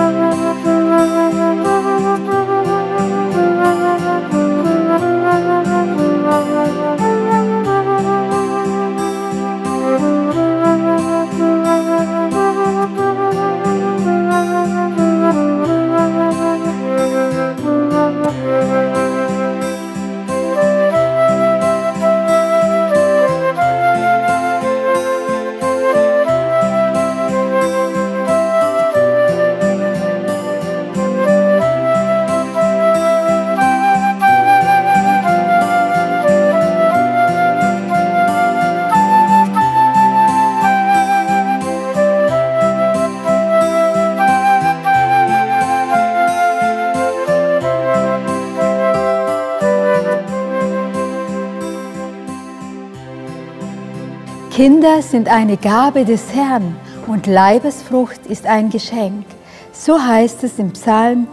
Kinder sind eine Gabe des Herrn und Leibesfrucht ist ein Geschenk. So heißt es im Psalm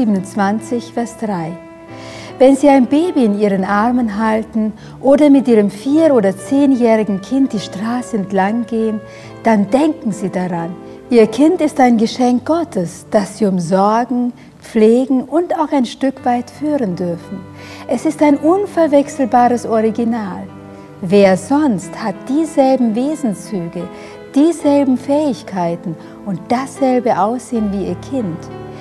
127, Vers 3. Wenn Sie ein Baby in Ihren Armen halten oder mit Ihrem 4- oder 10-jährigen Kind die Straße entlang gehen, dann denken Sie daran, Ihr Kind ist ein Geschenk Gottes, das Sie umsorgen, pflegen und auch ein Stück weit führen dürfen. Es ist ein unverwechselbares Original. Wer sonst hat dieselben Wesenszüge, dieselben Fähigkeiten und dasselbe Aussehen wie Ihr Kind?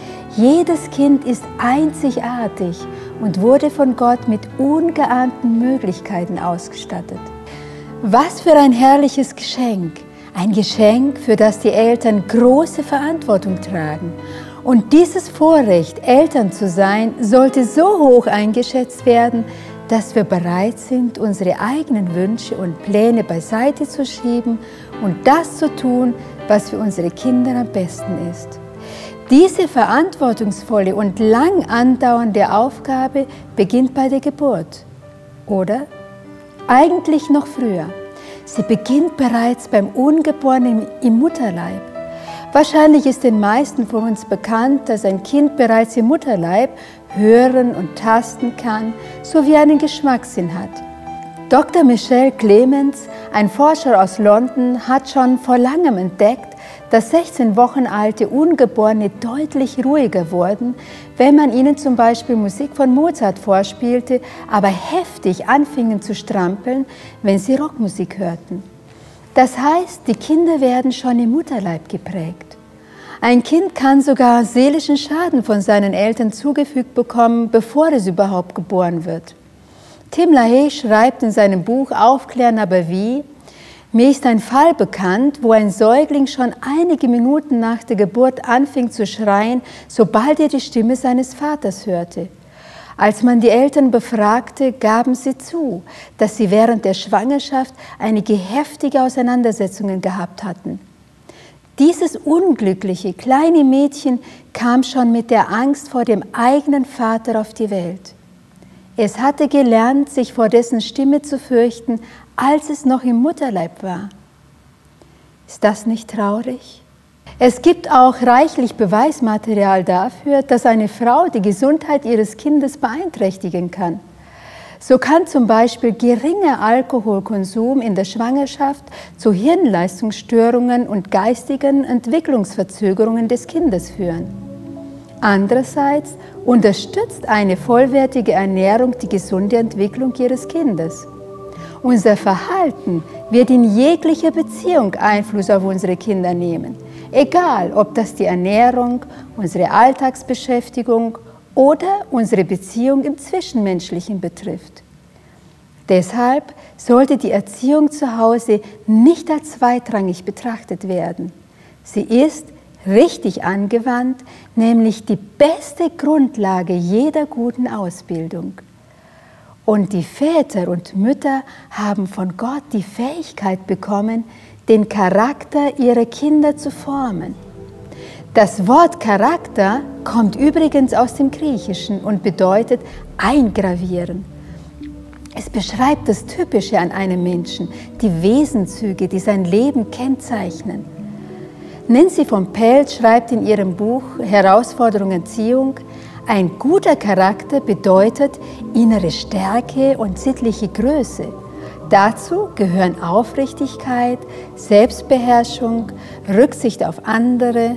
Jedes Kind ist einzigartig und wurde von Gott mit ungeahnten Möglichkeiten ausgestattet. Was für ein herrliches Geschenk! Ein Geschenk, für das die Eltern große Verantwortung tragen. Und dieses Vorrecht, Eltern zu sein, sollte so hoch eingeschätzt werden, dass wir bereit sind, unsere eigenen Wünsche und Pläne beiseite zu schieben und das zu tun, was für unsere Kinder am besten ist. Diese verantwortungsvolle und lang andauernde Aufgabe beginnt bei der Geburt, oder? Eigentlich noch früher. Sie beginnt bereits beim Ungeborenen im Mutterleib. Wahrscheinlich ist den meisten von uns bekannt, dass ein Kind bereits im Mutterleib hören und tasten kann, sowie einen Geschmackssinn hat. Dr. Michelle Clements, ein Forscher aus London, hat schon vor langem entdeckt, dass 16 Wochen alte Ungeborene deutlich ruhiger wurden, wenn man ihnen zum Beispiel Musik von Mozart vorspielte, aber heftig anfingen zu strampeln, wenn sie Rockmusik hörten. Das heißt, die Kinder werden schon im Mutterleib geprägt. Ein Kind kann sogar seelischen Schaden von seinen Eltern zugefügt bekommen, bevor es überhaupt geboren wird. Tim LaHaye schreibt in seinem Buch Aufklären aber wie: Mir ist ein Fall bekannt, wo ein Säugling schon einige Minuten nach der Geburt anfing zu schreien, sobald er die Stimme seines Vaters hörte. Als man die Eltern befragte, gaben sie zu, dass sie während der Schwangerschaft einige heftige Auseinandersetzungen gehabt hatten. Dieses unglückliche kleine Mädchen kam schon mit der Angst vor dem eigenen Vater auf die Welt. Es hatte gelernt, sich vor dessen Stimme zu fürchten, als es noch im Mutterleib war. Ist das nicht traurig? Es gibt auch reichlich Beweismaterial dafür, dass eine Frau die Gesundheit ihres Kindes beeinträchtigen kann. So kann zum Beispiel geringer Alkoholkonsum in der Schwangerschaft zu Hirnleistungsstörungen und geistigen Entwicklungsverzögerungen des Kindes führen. Andererseits unterstützt eine vollwertige Ernährung die gesunde Entwicklung ihres Kindes. Unser Verhalten wird in jeglicher Beziehung Einfluss auf unsere Kinder nehmen, egal ob das die Ernährung, unsere Alltagsbeschäftigung oder unsere Beziehung im Zwischenmenschlichen betrifft. Deshalb sollte die Erziehung zu Hause nicht als zweitrangig betrachtet werden. Sie ist, richtig angewandt, nämlich die beste Grundlage jeder guten Ausbildung. Und die Väter und Mütter haben von Gott die Fähigkeit bekommen, den Charakter ihrer Kinder zu formen. Das Wort Charakter kommt übrigens aus dem Griechischen und bedeutet eingravieren. Es beschreibt das Typische an einem Menschen, die Wesenszüge, die sein Leben kennzeichnen. Nancy von Pelt schreibt in ihrem Buch Herausforderung Erziehung: Ein guter Charakter bedeutet innere Stärke und sittliche Größe. Dazu gehören Aufrichtigkeit, Selbstbeherrschung, Rücksicht auf andere,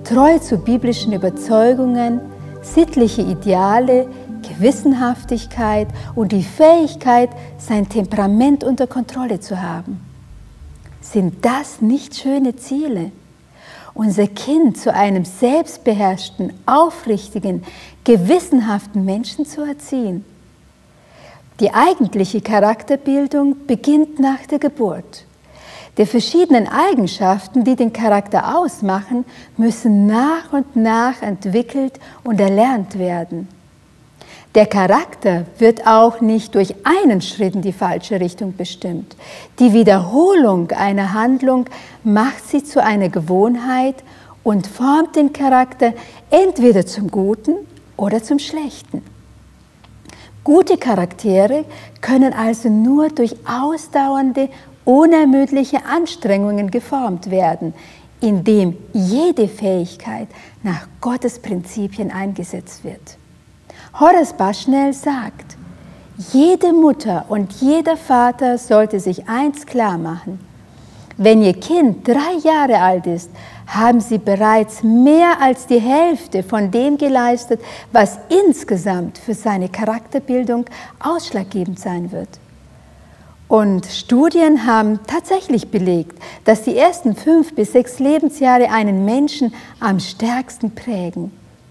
treu zu biblischen Überzeugungen, sittliche Ideale, Gewissenhaftigkeit und die Fähigkeit, sein Temperament unter Kontrolle zu haben. Sind das nicht schöne Ziele? Unser Kind zu einem selbstbeherrschten, aufrichtigen, gewissenhaften Menschen zu erziehen. Die eigentliche Charakterbildung beginnt nach der Geburt. Die verschiedenen Eigenschaften, die den Charakter ausmachen, müssen nach und nach entwickelt und erlernt werden. Der Charakter wird auch nicht durch einen Schritt in die falsche Richtung bestimmt. Die Wiederholung einer Handlung macht sie zu einer Gewohnheit und formt den Charakter entweder zum Guten oder zum Schlechten. Gute Charaktere können also nur durch ausdauernde, unermüdliche Anstrengungen geformt werden, indem jede Fähigkeit nach Gottes Prinzipien eingesetzt wird. Horace Bushnell sagt, jede Mutter und jeder Vater sollte sich eins klar machen: Wenn Ihr Kind 3 Jahre alt ist, haben Sie bereits mehr als die Hälfte von dem geleistet, was insgesamt für seine Charakterbildung ausschlaggebend sein wird. Und Studien haben tatsächlich belegt, dass die ersten 5 bis 6 Lebensjahre einen Menschen am stärksten prägen.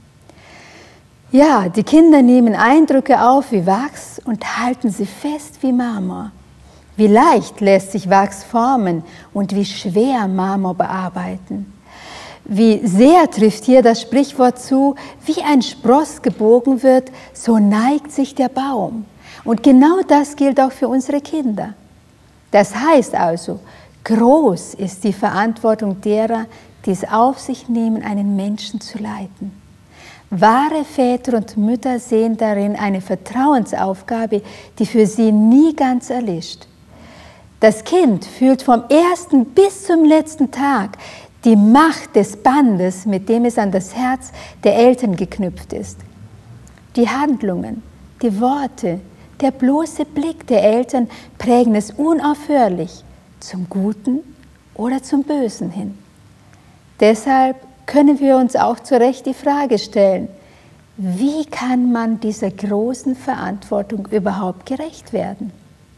Ja, die Kinder nehmen Eindrücke auf wie Wachs und halten sie fest wie Marmor. Wie leicht lässt sich Wachs formen und wie schwer Marmor bearbeiten. Wie sehr trifft hier das Sprichwort zu, wie ein Spross gebogen wird, so neigt sich der Baum. Und genau das gilt auch für unsere Kinder. Das heißt also, groß ist die Verantwortung derer, die es auf sich nehmen, einen Menschen zu leiten. Wahre Väter und Mütter sehen darin eine Vertrauensaufgabe, die für sie nie ganz erlischt. Das Kind fühlt vom ersten bis zum letzten Tag die Macht des Bandes, mit dem es an das Herz der Eltern geknüpft ist. Die Handlungen, die Worte, der bloße Blick der Eltern prägen es unaufhörlich zum Guten oder zum Bösen hin. Deshalb können wir uns auch zu Recht die Frage stellen, wie kann man dieser großen Verantwortung überhaupt gerecht werden?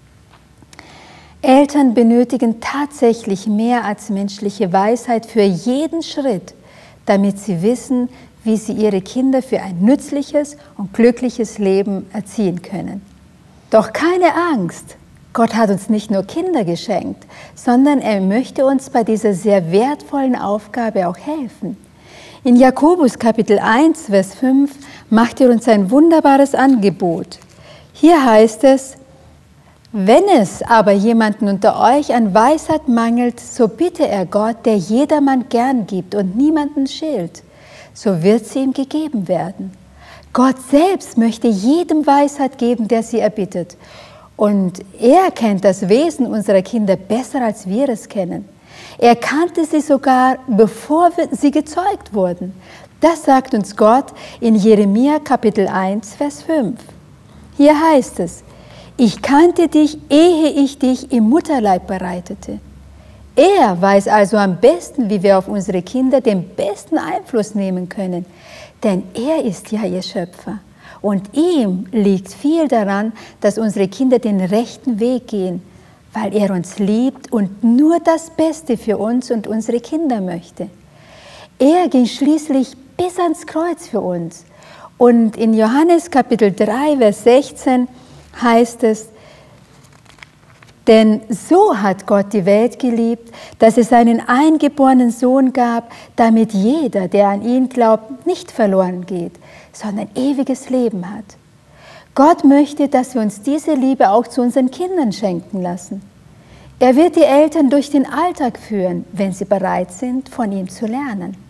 Eltern benötigen tatsächlich mehr als menschliche Weisheit für jeden Schritt, damit sie wissen, wie sie ihre Kinder für ein nützliches und glückliches Leben erziehen können. Doch keine Angst, Gott hat uns nicht nur Kinder geschenkt, sondern er möchte uns bei dieser sehr wertvollen Aufgabe auch helfen. In Jakobus Kapitel 1, Vers 5 macht er uns ein wunderbares Angebot. Hier heißt es: Wenn es aber jemanden unter euch an Weisheit mangelt, so bitte er Gott, der jedermann gern gibt und niemanden schält, so wird sie ihm gegeben werden. Gott selbst möchte jedem Weisheit geben, der sie erbittet. Und er kennt das Wesen unserer Kinder besser, als wir es kennen. Er kannte sie sogar, bevor sie gezeugt wurden. Das sagt uns Gott in Jeremia Kapitel 1, Vers 5. Hier heißt es: Ich kannte dich, ehe ich dich im Mutterleib bereitete. Er weiß also am besten, wie wir auf unsere Kinder den besten Einfluss nehmen können. Denn er ist ja ihr Schöpfer. Und ihm liegt viel daran, dass unsere Kinder den rechten Weg gehen, weil er uns liebt und nur das Beste für uns und unsere Kinder möchte. Er ging schließlich bis ans Kreuz für uns. Und in Johannes Kapitel 3, Vers 16 heißt es: Denn so hat Gott die Welt geliebt, dass es seinen eingeborenen Sohn gab, damit jeder, der an ihn glaubt, nicht verloren geht, sondern ewiges Leben hat. Gott möchte, dass wir uns diese Liebe auch zu unseren Kindern schenken lassen. Er wird die Eltern durch den Alltag führen, wenn sie bereit sind, von ihm zu lernen.